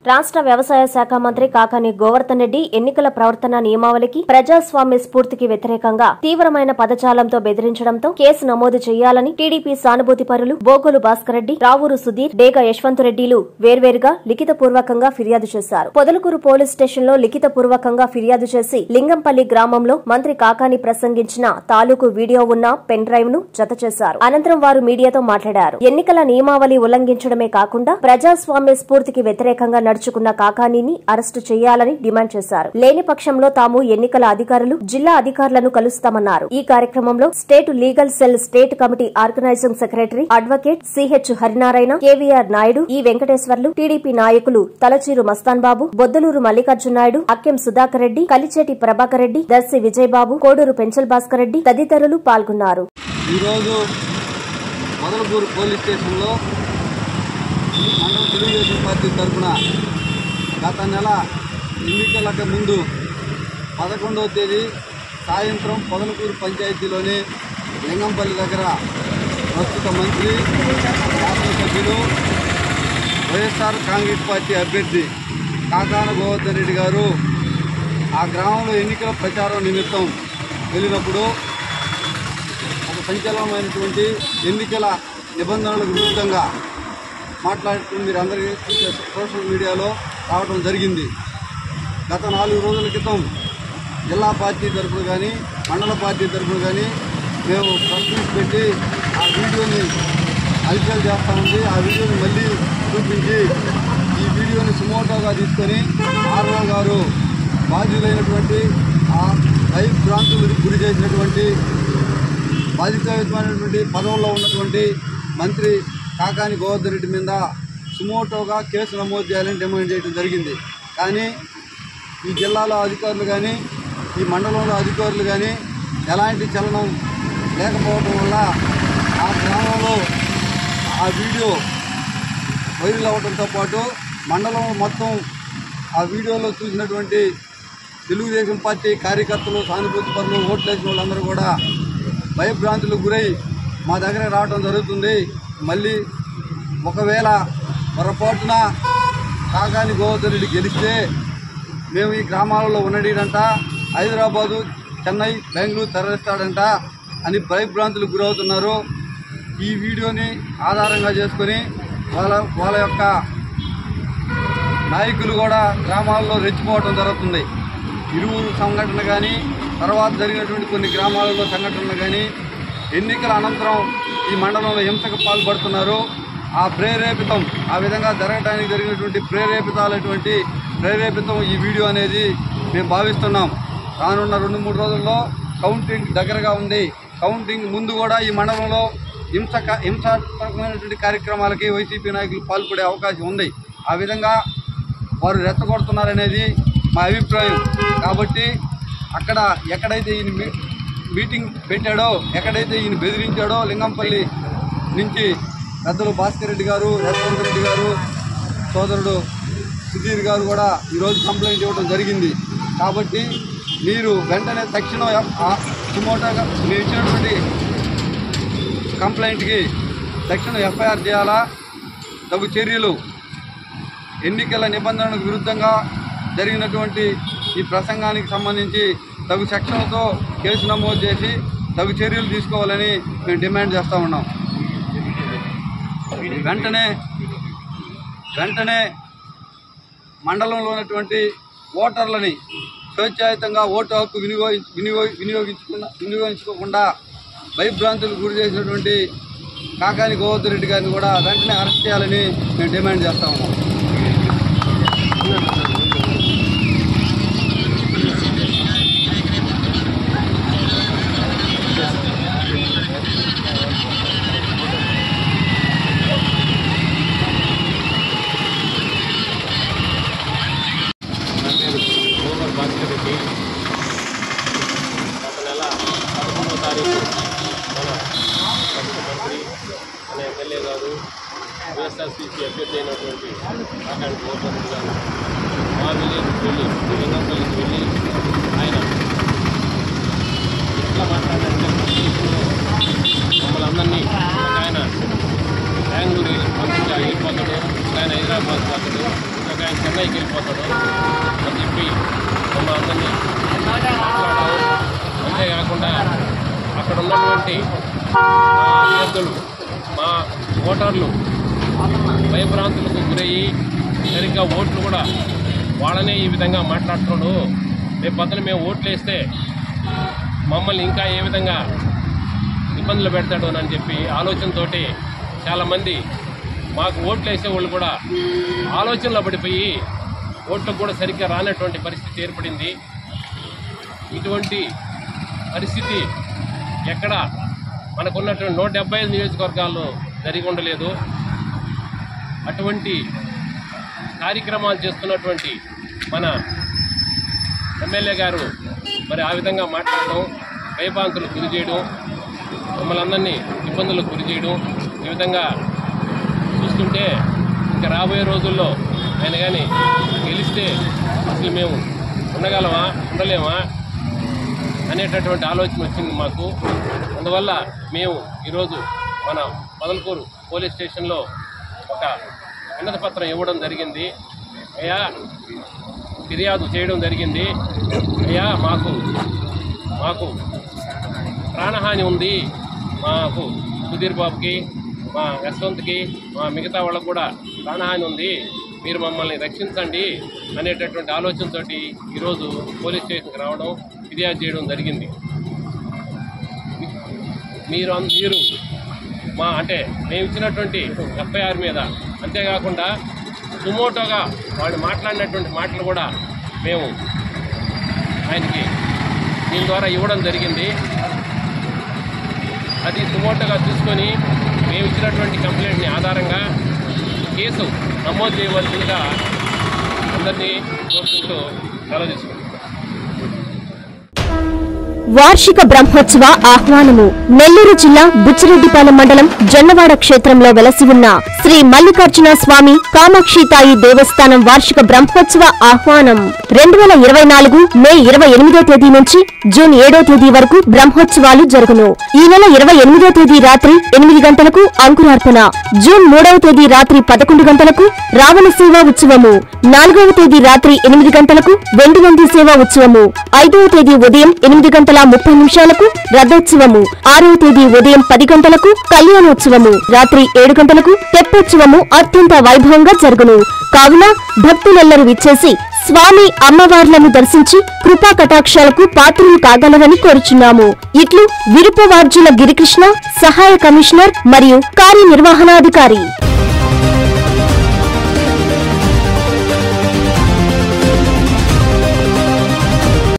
రాష్ట్ర వ్యవసాయ శాఖ మంత్రి కాకాని గోవర్ధన్ రెడ్డి ఎన్నికల ప్రవర్తన నియమావళికి ప్రజాస్వామ్య స్ఫూర్తికి వ్యతిరేకంగా తీవ్రమైన పదజాలంతో బెదిరించడంతో కేసు నమోదు చేయాలని టీడీపీ సానుభూతి పరులు బోగోలు భాస్కర్ రెడ్డి, రావూరు సుధీర్, డేగ యశ్వంతరెడ్డిలు వేర్వేరుగా లిఖితపూర్వకంగా ఫిర్యాదు చేశారు. పొదలకూరు పోలీస్ స్టేషన్లో లిఖితపూర్వకంగా ఫిర్యాదు చేసి లింగంపల్లి గ్రామంలో మంత్రి కాకాని ప్రసంగించిన తాలూకు వీడియో ఉన్న పెన్ డ్రైవ్ ను జత చేశారు. అనంతరం వారు మీడియాతో మాట్లాడారు. ఎన్నికల నియమావళి ఉల్లంఘించడమే కాకుండా ప్రజాస్వామ్య స్ఫూర్తికి వ్యతిరేకంగా నడుచుకున్న కాకానీని అరెస్టు చేయాలని డిమాండ్ చేశారు. లేని పక్షంలో తాము ఎన్నికల అధికారులు, జిల్లా అధికారులను కలుస్తామన్నారు. ఈ కార్యక్రమంలో state legal cell state committee organising secretary advocate CH Harinarayana, KVR Naidu, E Venkateswarlu, TDP నాయకులు తలచీరు మస్తాన్ బాబు, బొద్దలూరు మల్లికార్జున నాయుడు, అక్కెం సుధాకర్ రెడ్డి, కలిచేటి ప్రభాకర్ రెడ్డి, దర్శి విజయబాబు, కోడూరు పెంచల్ భాస్కర్ రెడ్డి తదితరులు పాల్గొన్నారు. మొదలపూరు పోలీస్ స్టేషన్లో మండల తెలుగుదేశం పార్టీ తరఫున గత నెల ఎన్నికలకు ముందు 11వ తేదీ సాయంత్రం పొదలకూరు పంచాయతీలోని లింగంపల్లి దగ్గర ప్రస్తుత మంత్రి, శాసనసభ్యులు, వైఎస్ఆర్ కాంగ్రెస్ పార్టీ అభ్యర్థి కాకాన గోవర్ధన్ రెడ్డి గారు ఆ గ్రామంలో ఎన్నికల ప్రచారం నిమిత్తం వెళ్ళినప్పుడు ఒక సంచలనమైనటువంటి ఎన్నికల నిబంధనలకు విరుద్ధంగా మాట్లాడుతూ మీరు అందరికీ సోషల్ మీడియాలో రావడం జరిగింది. గత 4 రోజుల క్రితం జిల్లా పార్టీ తరఫున కానీ, మండల పార్టీ తరఫున కానీ మేము ప్రెస్ పెట్టి ఆ వీడియోని అల్పేలు చేస్తూ ఉంది. ఆ వీడియోని మళ్ళీ చూపించి ఈ వీడియోని సుమోటోగా తీసుకొని ఆర్ఓ గారు బాధ్యులైనటువంటి ఆ భయభ్రాంతులకు గురి చేసినటువంటి బాధితమైనటువంటి పదవుల్లో ఉన్నటువంటి మంత్రి కాకాని గోవర్ధన్ రెడ్డి మీద సుమోటోగా కేసు నమోదు చేయాలని డిమాండ్ చేయడం జరిగింది. కానీ ఈ జిల్లాలో అధికారులు కానీ, ఈ మండలంలో అధికారులు కానీ ఎలాంటి చలనం లేకపోవడం వల్ల ఆ గ్రామంలో ఆ వీడియో వైరల్ అవ్వడంతో పాటు మండలం మొత్తం ఆ వీడియోలో చూసినటువంటి తెలుగుదేశం పార్టీ కార్యకర్తలు, సానుభూతి పరులు, ఓట్లేసిన వాళ్ళందరూ కూడా భయభ్రాంతులకు గురై మా దగ్గర రావడం జరుగుతుంది. మళ్ళీ ఒకవేళ పొరపాటున కాకాని గోవర్ధన్ రెడ్డి గెలిస్తే మేము ఈ గ్రామాలలో ఉండడంట, హైదరాబాదు, చెన్నై, బెంగళూరు తరలిస్తాడంట అని భయభ్రాంతులకు గురవుతున్నారు. ఈ వీడియోని ఆధారంగా చేసుకొని వాళ్ళ యొక్క నాయకులు కూడా గ్రామాల్లో రెచ్చిపోవడం జరుగుతుంది. ఇరువురు సంఘటన కానీ, తర్వాత జరిగినటువంటి కొన్ని గ్రామాలలో సంఘటనలు కానీ, ఎన్నికల అనంతరం ఈ మండలంలో హింసకు పాల్పడుతున్నారు. ఆ ప్రేరేపితం, ఆ విధంగా జరగడానికి జరిగినటువంటి ప్రేరేపితం ఈ వీడియో అనేది మేము భావిస్తున్నాం. రానున్న 2-3 రోజుల్లో కౌంటింగ్ దగ్గరగా ఉంది. కౌంటింగ్ ముందు కూడా ఈ మండలంలో హింసాత్మకమైనటువంటి కార్యక్రమాలకి వైసీపీ నాయకులు పాల్పడే అవకాశం ఉంది. ఆ విధంగా వారు రెచ్చగొడుతున్నారనేది మా అభిప్రాయం. కాబట్టి అక్కడ ఎక్కడైతే ఈయన మీటింగ్ పెట్టాడో, ఎక్కడైతే ఈయన బెదిరించాడో, లింగంపల్లి నుంచి పెద్దలు భాస్కర్ రెడ్డి గారు, యశ్వంత్ రెడ్డి గారు, సోదరుడు సుధీర్ గారు కూడా ఈరోజు కంప్లైంట్ ఇవ్వడం జరిగింది. కాబట్టి మీరు వెంటనే తక్షణం సుమోటోగా మీరు ఇచ్చినటువంటి కంప్లైంట్కి తక్షణం ఎఫ్ఐఆర్ చేయాలా, తగు చర్యలు, ఎన్నికల నిబంధనలకు విరుద్ధంగా జరిగినటువంటి ఈ ప్రసంగానికి సంబంధించి తగు సెక్షన్లతో కేసు నమోదు చేసి తగు చర్యలు తీసుకోవాలని మేము డిమాండ్ చేస్తూ ఉన్నాం. వెంటనే మండలంలో ఉన్నటువంటి ఓటర్లని స్వేచ్ఛాయుతంగా ఓటు హక్కు వినియోగించుకోకుండా భయభ్రాంతులకు గురి చేసినటువంటి కాకాని గోవర్ధన్ రెడ్డి గారిని కూడా వెంటనే అరెస్ట్ చేయాలని మేము డిమాండ్ చేస్తూ ఉన్నాం. భాస్కర్ రెడ్డి గత నెల 11వ తారీఖు మన రాష్ట్ర మంత్రి, మన ఎమ్మెల్యే గారు, వైఎస్ఆర్సీపీ అభ్యర్థి అయినటువంటి కాకాని గోవర్ధన్ రెడ్డి గారు మా విలేజ్కి వెళ్ళి, లింగంపల్లికి వెళ్ళి ఆయన ఎట్లా మాట్లాడారంటే మమ్మల్ని అందరినీ ఆయన బెంగళూరు పంపించి వెళ్ళిపోతాడు, ఆయన హైదరాబాద్ పోతాడు, నాకు ఆయన చెన్నైకి వెళ్ళిపోతాడు అని చెప్పి మమ్మల్ని అందరినీ మాట్లాడాము. అంతేకాకుండా అక్కడ ఉన్నటువంటి మా అభ్యర్థులు మా ఓటర్లు భయభ్రాంతులకు గురయ్యి సరిగ్గా ఓట్లు కూడా వాళ్ళనే ఈ విధంగా మాట్లాడుతున్నాడు, రేపు పొద్దున మేము ఓట్లు వేస్తే మమ్మల్ని ఇంకా ఏ విధంగా ఇబ్బందులు పెడతాడు అని చెప్పి ఆలోచనతోటి చాలామంది మాకు ఓట్లు వేసే వాళ్ళు కూడా ఆలోచనలో పడిపోయి ఓట్లకు కూడా సరిగ్గా రానటువంటి పరిస్థితి ఏర్పడింది. ఇటువంటి పరిస్థితి ఎక్కడ మనకున్నటువంటి 175 నియోజకవర్గాల్లో జరిగి ఉండలేదు. అటువంటి కార్యక్రమాలు చేస్తున్నటువంటి మన ఎమ్మెల్యే గారు మరి ఆ విధంగా మాట్లాడడం, భయభ్రాంతులకు గురి చేయడం, మమ్మల్ని అందరినీ ఇబ్బందులకు గురి చేయడం, ఈ విధంగా చూస్తుంటే ఇంకా రాబోయే రోజుల్లో ఆయన కానీ గెలిస్తే అసలు మేము ఉండగలమా ఉండలేమా అనేటటువంటి ఆలోచన వచ్చింది మాకు. అందువల్ల మేము ఈరోజు మన మొదలకూరు పోలీస్ స్టేషన్లో ఒక వినతి పత్రం ఇవ్వడం జరిగింది. అయ్యా ఫిర్యాదు చేయడం జరిగింది. అయ్యా మాకు ప్రాణహాని ఉంది, మాకు సుధీర్ బాబుకి, మా యశ్వంత్కి, మా మిగతా వాళ్ళకు కూడా ప్రాణహాని ఉంది, మీరు మమ్మల్ని రక్షించండి అనేటటువంటి ఆలోచనతో ఈరోజు పోలీస్ స్టేషన్కి రావడం, ఫిర్యాదు చేయడం జరిగింది. మీరు మా అంటే మేము ఇచ్చినటువంటి FIR మీద, అంతేకాకుండా సుమోటోగా వాళ్ళు మాట్లాడినటువంటి మాటలు కూడా మేము ఆయనకి దీని ద్వారా ఇవ్వడం జరిగింది. అది సుమోటోగా తీసుకొని మేము ఇచ్చినటువంటి కంప్లైంట్ని ఆధారంగా కేసు నమోదు చేయవలసిందిగా అందరినీ కోరుకుంటూ సెలవు తీసుకుంటాం. వార్షిక బ్రహ్మోత్సవ ఆహ్వానము. నెల్లూరు జిల్లా బుచ్చిరెడ్డిపాలెం మండలం జొన్నవాడ క్షేత్రంలో వెలసి ఉన్న శ్రీ మల్లికార్జున స్వామి కామాక్షితాయి దేవస్థానం వార్షిక బ్రహ్మోత్సవ ఆహ్వానం 2024 మే 28వ తేదీ నుంచి జూన్ 7వ తేదీ వరకు బ్రహ్మోత్సవాలు జరుగును. ఈ నెల 28వ తేదీ రాత్రి 8 గంటలకు అంకురార్పణ, జూన్ 3వ తేదీ రాత్రి 11 గంటలకు రావణ సేవా ఉత్సవము, 4వ తేదీ రాత్రి 8 గంటలకు వెండి నంది సేవా ఉత్సవము, 5వ తేదీ ఉదయం 8:30 రథోత్సవము, 6వ తేదీ ఉదయం 10 గంటలకు కళ్యాణోత్సవము, రాత్రి 7 గంటలకు తెప్పోత్సవము అత్యంత వైభవంగా జరుగును. కావున భక్తులెల్లరూ విచ్చేసి స్వామి అమ్మవార్లను దర్శించి కృపా కటాక్షాలకు పాత్రులు కాగలరని కోరుచున్నాము. ఇట్లు విరుపవార్జుల గిరికృష్ణ, సహాయ కమిషనర్ మరియు కార్యనిర్వహణాధికారి.